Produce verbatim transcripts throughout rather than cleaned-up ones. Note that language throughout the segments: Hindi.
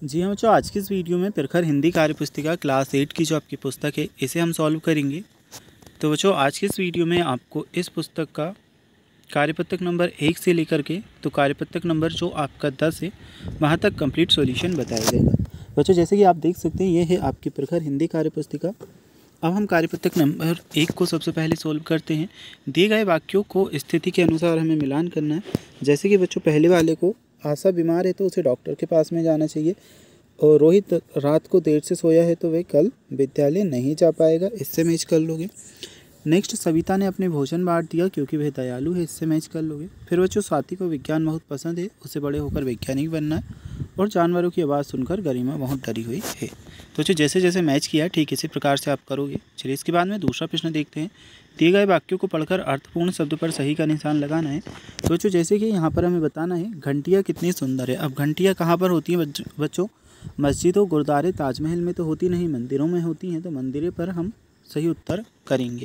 जी हाँ बच्चों, आज की इस वीडियो में प्रखर हिंदी कार्य पुस्तिका क्लास एट की जो आपकी पुस्तक है इसे हम सॉल्व करेंगे। तो बच्चों आज की इस वीडियो में आपको इस पुस्तक का कार्यपुस्तक नंबर एक से लेकर के तो कार्यपुस्तक नंबर जो आपका दस है वहाँ तक कंप्लीट सॉल्यूशन बताया जाएगा। बच्चों जैसे कि आप देख सकते हैं ये है आपकी प्रखर हिंदी कार्य पुस्तिका। अब हम कार्यपुस्तक नंबर एक को सबसे पहले सोल्व करते हैं। दिए गए वाक्यों को स्थिति के अनुसार हमें मिलान करना है। जैसे कि बच्चों पहले वाले को आशा बीमार है तो उसे डॉक्टर के पास में जाना चाहिए, और रोहित रात को देर से सोया है तो वह कल विद्यालय नहीं जा पाएगा, इससे मैच कर लोगे। नेक्स्ट, सविता ने अपने भोजन बांट दिया क्योंकि वह दयालु है, इससे मैच कर लोगे। फिर बच्चों स्वाति को विज्ञान बहुत पसंद है, उसे बड़े होकर वैज्ञानिक बनना है, और जानवरों की आवाज़ सुनकर गरिमा बहुत डरी हुई है। तो बच्चों जैसे जैसे मैच किया ठीक इसी प्रकार से आप करोगे। चलिए इसके बाद में दूसरा प्रश्न देखते हैं। दिए गए वाक्यों को पढ़कर अर्थपूर्ण शब्द पर सही का निशान लगाना है। तो बच्चों जैसे कि यहाँ पर हमें बताना है घंटियाँ कितनी सुंदर है। अब घंटियाँ कहाँ पर होती हैं बच्चों? मस्जिदों, गुरुद्वारे, ताजमहल में तो होती नहीं, मंदिरों में होती हैं, तो मंदिरों पर हम सही उत्तर करेंगे।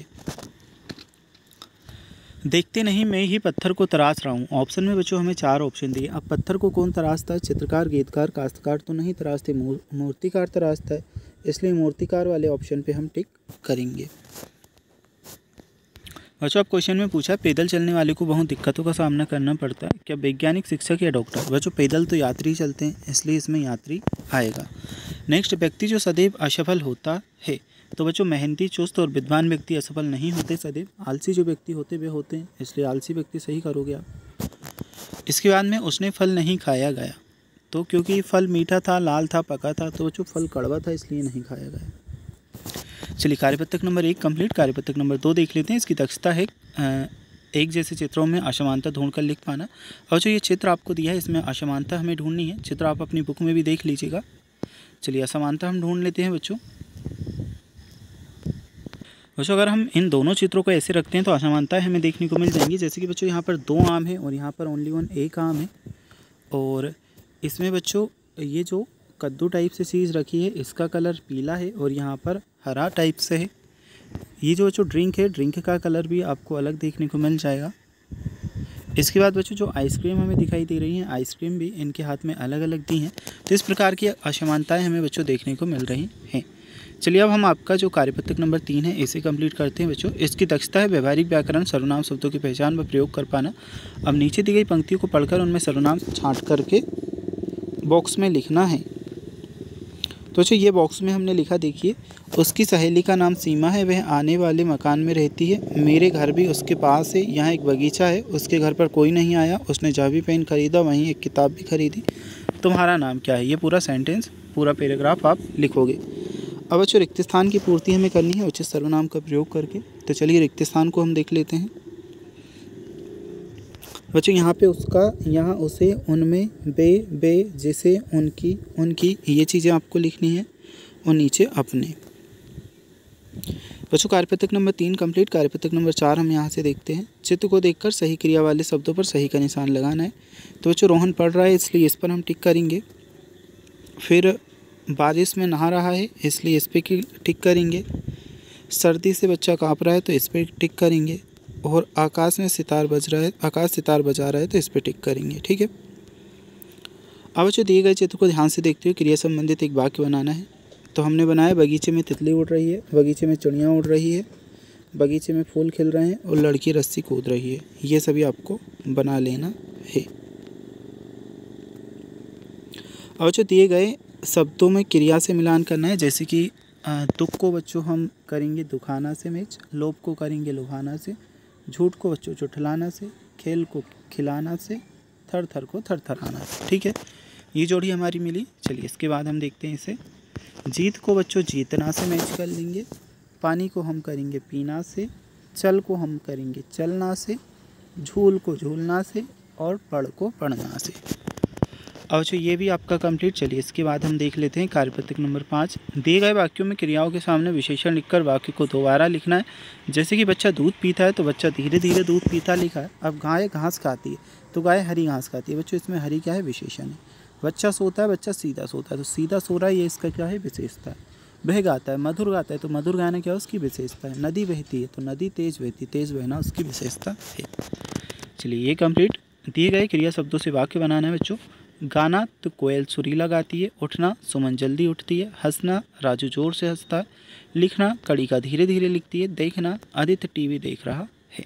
देखते नहीं मैं ही पत्थर को तराश रहा हूँ। ऑप्शन में बच्चों हमें चार ऑप्शन दिए। अब पत्थर को कौन तराशता है? चित्रकार, गीतकार, काश्तकार तो नहीं तराशते, मूर्तिकार तराशता है, इसलिए मूर्तिकार वाले ऑप्शन पे हम टिक करेंगे। बच्चों अब क्वेश्चन में पूछा पैदल चलने वाले को बहुत दिक्कतों का सामना करना पड़ता है, क्या वैज्ञानिक, शिक्षक या डॉक्टर? बच्चों पैदल तो यात्री चलते हैं, इसलिए इसमें यात्री आएगा। नेक्स्ट, व्यक्ति जो सदैव असफल होता है, तो बच्चों मेहनती, चुस्त और विद्वान व्यक्ति असफल नहीं होते सदैव। आलसी जो व्यक्ति होते वे होते हैं, इसलिए आलसी व्यक्ति सही करोगे आप। इसके बाद में उसने फल नहीं खाया गया, तो क्योंकि फल मीठा था, लाल था, पका था, तो बच्चों फल कड़वा था इसलिए नहीं खाया गया। चलिए कार्यपुस्तक नंबर एक कंप्लीट। कार्यपुस्तक नंबर दो देख लेते हैं। इसकी दक्षता है एक जैसे चित्रों में असमानता ढूंढकर लिख पाना। और जो ये चित्र आपको दिया है इसमें असमानता हमें ढूंढनी है। चित्र आप अपनी बुक में भी देख लीजिएगा। चलिए असमानता हम ढूंढ लेते हैं बच्चों। बच्चों अगर हम इन दोनों चित्रों को ऐसे रखते हैं तो असमानताएं हमें देखने को मिल जाएंगी। जैसे कि बच्चों यहाँ पर दो आम है और यहाँ पर ओनली वन एक आम है, और इसमें बच्चों ये जो कद्दू टाइप से चीज़ रखी है इसका कलर पीला है और यहाँ पर हरा टाइप से है। ये जो बच्चों ड्रिंक है, ड्रिंक का कलर भी आपको अलग देखने को मिल जाएगा। इसके बाद बच्चों जो आइसक्रीम हमें दिखाई दे रही हैं, आइसक्रीम भी इनके हाथ में अलग अलग दी हैं। तो इस प्रकार की असमानताएं हमें बच्चों देखने को मिल रही हैं। चलिए अब हम आपका जो कार्यपुस्तक नंबर तीन है इसे कंप्लीट करते हैं बच्चों। इसकी दक्षता है व्यवहारिक व्याकरण, सर्वनाम शब्दों की पहचान व प्रयोग कर पाना। अब नीचे दी गई पंक्तियों को पढ़कर उनमें सर्वनाम छाँट करके बॉक्स में लिखना है। तो बच्चों ये बॉक्स में हमने लिखा, देखिए, उसकी सहेली का नाम सीमा है, वह आने वाले मकान में रहती है, मेरे घर भी उसके पास है, यहाँ एक बगीचा है, उसके घर पर कोई नहीं आया, उसने जावी पेन खरीदा, वहीं एक किताब भी खरीदी, तुम्हारा नाम क्या है? ये पूरा सेंटेंस, पूरा पैराग्राफ आप लिखोगे। अब बच्चों रिक्त स्थान की पूर्ति हमें करनी है उचित सर्वनाम का प्रयोग करके। तो चलिए रिक्त स्थान को हम देख लेते हैं। बच्चों यहाँ पे उसका, यहाँ उसे, उनमें, बे, बे, जिसे, उनकी, उनकी, ये चीज़ें आपको लिखनी है, और नीचे अपने। बच्चों कार्यपुस्तक नंबर तीन कंप्लीट। कार्यपुस्तक नंबर चार हम यहाँ से देखते हैं। चित्र को देखकर सही क्रिया वाले शब्दों पर सही का निशान लगाना है। तो बच्चों रोहन पढ़ रहा है इसलिए इस पर हम टिक करेंगे। फिर बारिश में नहा रहा है इसलिए इस पर टिक करेंगे। सर्दी से बच्चा काँप रहा है तो इस पर टिक करेंगे। और आकाश में सितार बज रहा है, आकाश सितार बजा रहा है तो इस पर टिक करेंगे। ठीक है। अब बच्चों दिए गए चित्र को ध्यान से देखते हुए क्रिया संबंधित एक वाक्य बनाना है। तो हमने बनाया बगीचे में तितली उड़ रही है, बगीचे में चिड़िया उड़ रही है, बगीचे में फूल खिल रहे हैं और लड़की रस्सी कूद रही है। ये सभी आपको बना लेना है। अब बच्चों दिए गए शब्दों में क्रिया से मिलान करना है। जैसे कि दुख को बच्चों हम करेंगे दुखाना से मैच, लोभ को करेंगे लुभाना से, झूठ को बच्चों चुठलाना से, खेल को खिलाना से, थर थर को थर थराना से। ठीक है, ये जोड़ी हमारी मिली। चलिए इसके बाद हम देखते हैं इसे। जीत को बच्चों जीतना से मैच कर लेंगे, पानी को हम करेंगे पीना से, चल को हम करेंगे चलना से, झूल को झूलना से, और पढ़ को पढ़ना से। अब जो ये भी आपका कंप्लीट। चलिए इसके बाद हम देख लेते हैं कार्यपुस्तक नंबर पाँच। दिए गए वाक्यों में क्रियाओं के सामने विशेषण लिखकर वाक्य को दोबारा लिखना है। जैसे कि बच्चा दूध पीता है तो बच्चा धीरे धीरे दूध पीता लिखा है। अब गाय घास खाती है तो गाय हरी घास खाती है। बच्चों इसमें हरी क्या है? विशेषण है। बच्चा सोता है, बच्चा सीधा सोता है तो सीधा सो रहा है, ये इसका क्या है? विशेषता है। वह गाता है, मधुर गाता है तो मधुर गाना क्या है? उसकी विशेषता है। नदी बहती है तो नदी तेज बहती, तेज बहना उसकी विशेषता है। चलिए ये कंप्लीट। दिए गए क्रिया शब्दों से वाक्य बनाना है बच्चों। गाना तो कोयल सुरीला गाती है। उठना सुमन जल्दी उठती है। हंसना राजू जोर से हंसता है। लिखना कड़िका धीरे धीरे लिखती है। देखना आदित्य टीवी देख रहा है।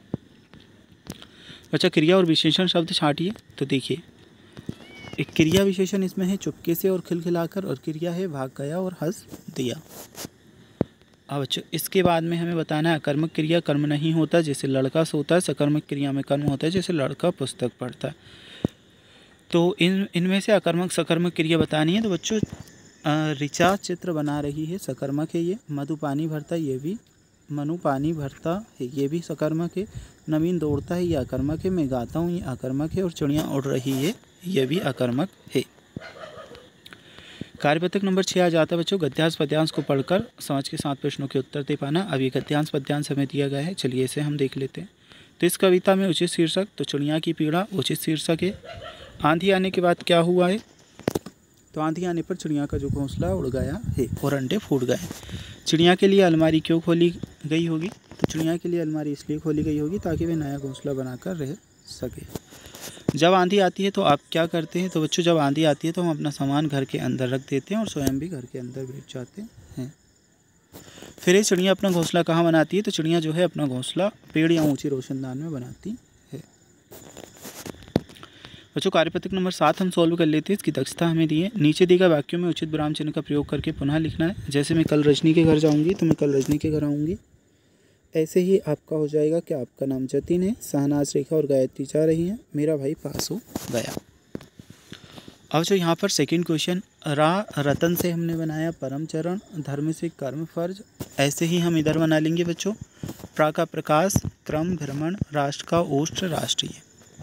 बच्चा क्रिया और विशेषण शब्द छांटिए। तो देखिए एक क्रिया विशेषण इसमें है चुपके से और खिलखिलाकर, और क्रिया है भाग गया और हंस दिया। अब बच्चों इसके बाद में हमें बताना है अकर्मक क्रिया कर्म नहीं होता जैसे लड़का सोता है। सकर्मक क्रिया में कर्म होता है जैसे लड़का पुस्तक पढ़ता है। तो इन इनमें से अकर्मक सकर्मक क्रिया बतानी है। तो बच्चों ऋचा चित्र बना रही है, सकर्मक है ये। मधु पानी भरता है, ये भी मनु पानी भरता है, ये भी सकर्मक है। नवीन दौड़ता है, ये अकर्मक है। मैं गाता हूँ, ये अकर्मक है। और चिड़िया उड़ रही है, ये भी अकर्मक है। कार्यपत्रक नंबर छः आ जाता है बच्चों गद्यांश पद्यांश को पढ़कर समझ के साथ प्रश्नों के उत्तर दे पाना। अब ये गद्यांश पद्यांश हमें दिया गया है, चलिए इसे हम देख लेते हैं। तो इस कविता में उचित शीर्षक तो चिड़िया की पीड़ा उचित शीर्षक है। आंधी आने के बाद क्या हुआ है, तो आंधी आने पर चिड़िया का जो घोंसला उड़ गया है और अंडे फूट गए। चिड़िया के लिए अलमारी क्यों खोली गई होगी, तो चिड़िया के लिए अलमारी इसलिए खोली गई होगी ताकि वे नया घोंसला बनाकर रह सके। जब आंधी आती है तो आप क्या करते हैं, तो बच्चों जब आंधी आती है तो हम अपना सामान घर के अंदर रख देते हैं और स्वयं भी घर के अंदर बैठ जाते हैं। फिर ये चिड़िया अपना घोंसला कहाँ बनाती है, तो चिड़िया जो है अपना घोंसला पेड़ या ऊंची रोशनदान में बनाती है। बच्चों कार्यपत्रक नंबर सात हम सॉल्व कर लेते हैं। इसकी दक्षता हमें दी है। नीचे दिए गए वाक्यों में उचित विराम चिन्ह का प्रयोग करके पुनः लिखना है। जैसे मैं कल रजनी के घर जाऊँगी तो मैं कल रजनी के घर आऊँगी, ऐसे ही आपका हो जाएगा कि आपका नाम जतिन है, शहनाज रेखा और गायत्री जा रही हैं, मेरा भाई पास हो गया। अब जो यहाँ पर सेकंड क्वेश्चन रा रतन से हमने बनाया परम चरण, धर्म से कर्म फर्ज, ऐसे ही हम इधर बना लेंगे बच्चों। प्रा का प्रकाश, क्रम भ्रमण, राष्ट्र का ओष्ठ राष्ट्रीय।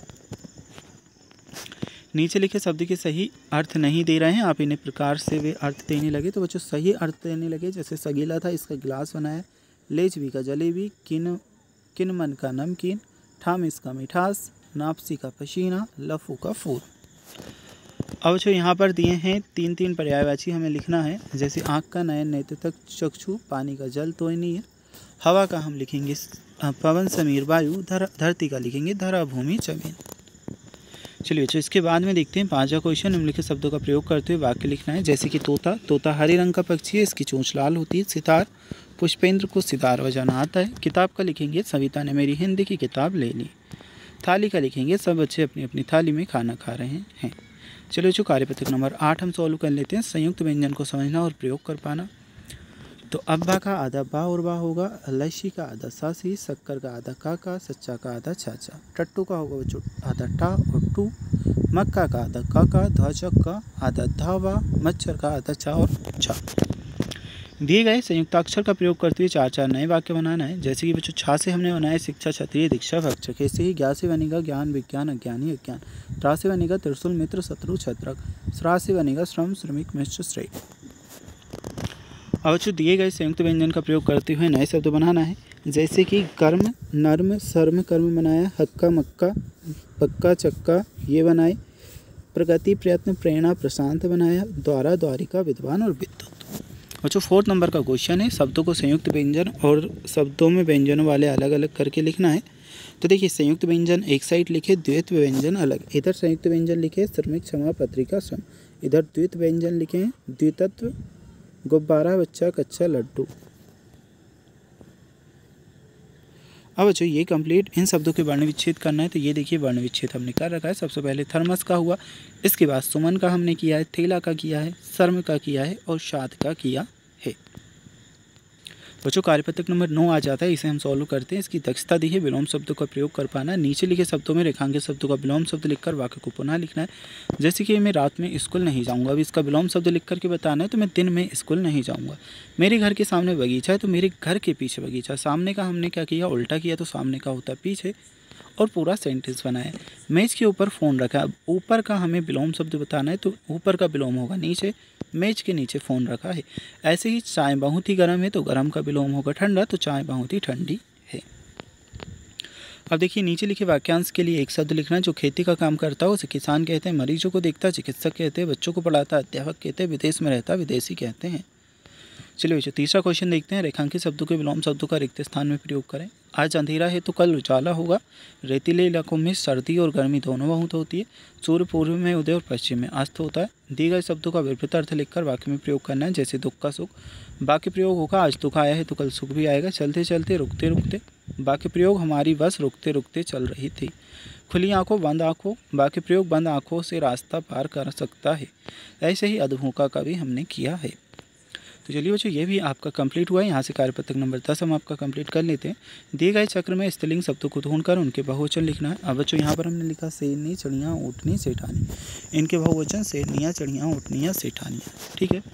नीचे लिखे शब्द के सही अर्थ नहीं दे रहे हैं, आप इन्हें प्रकार से वे अर्थ देने लगे। तो बच्चों सही अर्थ देने लगे, जैसे सगीला था इसका गिलास बनाया, लेजबी का जलेबी, किन किन मन का नमकीन, ठाम इसका मिठास, नापसी का पसीना, लफू का फूल। अब जो यहाँ पर दिए हैं तीन तीन पर्यायवाची हमें लिखना है। जैसे आँख का नयन नेत्र तक चक्षु, पानी का जल तो नहीं है, हवा का हम लिखेंगे पवन समीर वायु, धर धरती का लिखेंगे धरा भूमि जमीन। चलिए बच्चों इसके बाद में देखते हैं पांचवा क्वेश्चन। निम्नलिखित शब्दों का प्रयोग करते हुए वाक्य लिखना है। जैसे कि तोता, तोता हरे रंग का पक्षी है, इसकी चोंच लाल होती है। सितार, पुष्पेंद्र को सितार बजाना आता है। किताब का लिखेंगे सविता ने मेरी हिंदी की किताब ले ली। थाली का लिखेंगे सब बच्चे अपनी अपनी थाली में खाना खा रहे हैं। चलिए जो कार्यपत्रक नंबर आठ हम सॉल्व कर लेते हैं। संयुक्त व्यंजन को समझना और प्रयोग कर पाना। तो अब्बा का आधा बा और बा होगा, लस्सी का आधा सासी, शक्कर का आधा काका, सच्चा का आधा चाचा। टट्टू का होगा बच्चों आधा टा और टू, मक्का का आधा काका, ध्वजक का आधा धावा, मच्छर का आधा चा और छा। दिए गए संयुक्ताक्षर का प्रयोग करते हुए चार चार नए वाक्य बनाना है। जैसे कि बच्चों छा से हमने बनाया शिक्षा क्षत्रिय दीक्षा भक्षक, ऐसे ही ज्ञा से बनेगा ज्ञान विज्ञान अज्ञानी अज्ञान, त्रा से बनेगा त्रिशूल मित्र शत्रु छत्रक, श्रा से बनेगा श्रम श्रमिक मिश्र श्रेय। अब बच्चों दिए गए संयुक्त व्यंजन का प्रयोग करते हुए नए शब्द बनाना है। जैसे कि कर्म नर्म सर्म कर्म बनाया, हक्का मक्का पक्का चक्का ये बनाए। प्रगति प्रयत्न प्रेरणा प्रशांत बनाया, द्वारा द्वारिका विद्वान और विद्युत। बच्चों फोर्थ नंबर का क्वेश्चन है शब्दों को संयुक्त व्यंजन और शब्दों में व्यंजनों वाले अलग अलग करके लिखना है। तो देखिए संयुक्त व्यंजन एक साइड लिखे, द्वैत व्यंजन अलग। इधर संयुक्त व्यंजन लिखे श्रमिक क्षमा पत्रिका श्रम, इधर द्वैत व्यंजन लिखे द्वितत्व गुब्बारा बच्चा कच्चा लड्डू। अब बच्चों ये कंप्लीट इन शब्दों के वर्ण विच्छेद करना है। तो ये देखिए वर्ण विच्छेद हमने कर रखा है। सबसे पहले थर्मस का हुआ, इसके बाद सुमन का हमने किया है, थेला का किया है, शर्म का किया है और शाद का किया है। बच्चों कार्यपत्रक नंबर नौ आ जाता है, इसे हम सॉल्व करते हैं। इसकी दक्षता दी है विलोम शब्दों का प्रयोग कर पाना। नीचे लिखे शब्दों में रेखांकित शब्दों का विलोम शब्द लिखकर वाक्य को पुनः लिखना है। जैसे कि मैं रात में स्कूल नहीं जाऊंगा, अब इसका विलोम शब्द लिख करके बताना है। तो मैं दिन में स्कूल नहीं जाऊंगा। मेरे घर के सामने बगीचा है, तो मेरे घर के पीछे बगीचा। सामने का हमने क्या किया, उल्टा किया, तो सामने का होता पीछे और पूरा सेंटेंस बनाया। मेज के ऊपर फ़ोन रखा, अब ऊपर का हमें विलोम शब्द बताना है। तो ऊपर का विलोम होगा नीचे, मेज के नीचे फ़ोन रखा है। ऐसे ही चाय बहुत ही गर्म है, तो गर्म का विलोम होगा ठंडा, तो चाय बहुत ही ठंडी है। अब देखिए नीचे लिखे वाक्यांश के लिए एक शब्द लिखना। जो खेती का काम करता है उसे किसान कहते हैं, मरीजों को देखता चिकित्सक कहते हैं, बच्चों को पढ़ाता अध्यापक कहते हैं, विदेश में रहता विदेशी कहते हैं। चलिए बच्चों तीसरा क्वेश्चन देखते हैं। रेखांकित शब्दों के विलोम शब्दों का रिक्त स्थान में प्रयोग करें। आज अंधेरा है तो कल उजाला होगा। रेतीले इलाकों में सर्दी और गर्मी दोनों बहुत होती है। सूर्य पूर्व में उदय और पश्चिम में अस्त होता है। दिए गए शब्दों का विपरीत अर्थ लिखकर वाक्य में प्रयोग करना है, जैसे दुख का सुख। वाक्य प्रयोग होगा आज दुख आया है तो कल सुख भी आएगा। चलते चलते रुकते रुकते। वाक्य प्रयोग हमारी बस रुकते रुकते चल रही थी। खुली आंखों बंद आंखों। वाक्य प्रयोग बंद आंखों से रास्ता पार कर सकता है। ऐसे ही अधभूखा का भी हमने किया है। तो चलिए बच्चों ये भी आपका कंप्लीट हुआ है। यहाँ से कार्यपत्रक नंबर दस हम आपका कंप्लीट कर लेते हैं। दिए गए चक्र में स्त्रीलिंग शब्दों को ढूंढकर उनके बहुवचन लिखना है। अब बच्चों यहाँ पर हमने लिखा शेरनी, चिड़िया, ऊँटनी, सेठानी। इनके बहुवचन शेरनियाँ, चिड़िया, ऊँटनियाँ, सेठानियाँ। ठीक है।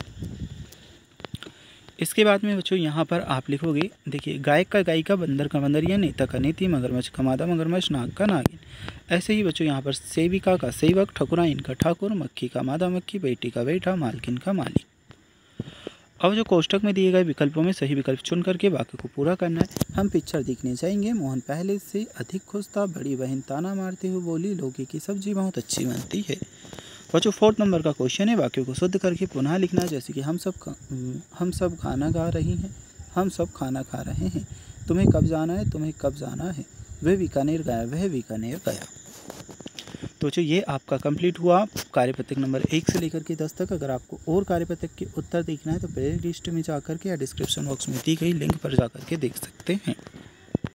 इसके बाद में बच्चों यहाँ पर आप लिखोगे, देखिए गायक का गायिका, बंदर का बंदरिया, नेता का नेती, मगरमच्छ का मादा मगरमच्छ, नाग का नागिन। ऐसे ही बच्चों यहाँ पर सेविका का सेवक, ठकुराइन का ठाकुर, मक्खी का मादा मक्खी, बेटी का बेटा, मालकिन का मालिक। अब जो कोष्टक में दिए गए विकल्पों में सही विकल्प चुन करके वाक्य को पूरा करना है। हम पिक्चर देखने जाएंगे। मोहन पहले से अधिक खुश था। बड़ी बहन ताना मारते हुए बोली, लौकी की सब्जी बहुत अच्छी बनती है। बच्चों फोर्थ नंबर का क्वेश्चन है। वाक्य को शुद्ध करके पुनः लिखना है, जैसे कि हम सब हम सब खाना गा रही हैं, हम सब खाना खा रहे हैं। तुम्हें कब जाना है, तुम्हें कब जाना है। वह बीकानेर गया, वह बीकानेर गया। तो जो ये आपका कंप्लीट हुआ कार्यपत्रक नंबर एक से लेकर के दस तक। अगर आपको और कार्यपत्रक के उत्तर देखना है तो प्ले लिस्ट में जाकर के या डिस्क्रिप्शन बॉक्स में दी गई लिंक पर जाकर के देख सकते हैं।